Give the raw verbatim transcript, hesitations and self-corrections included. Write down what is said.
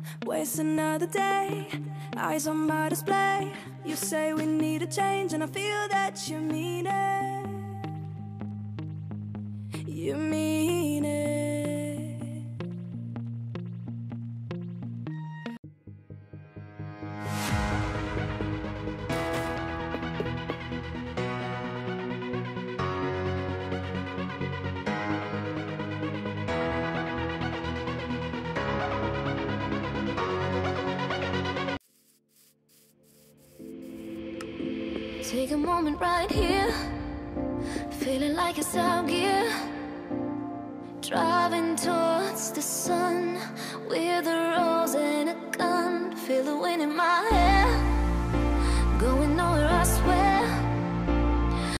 waste another day. Eyes on my display. You say we need a change, and I feel that you mean it. You mean it. Take a moment right here, feeling like it's out gear. Driving towards the sun with a rose and a gun. Feel the wind in my hair, going nowhere.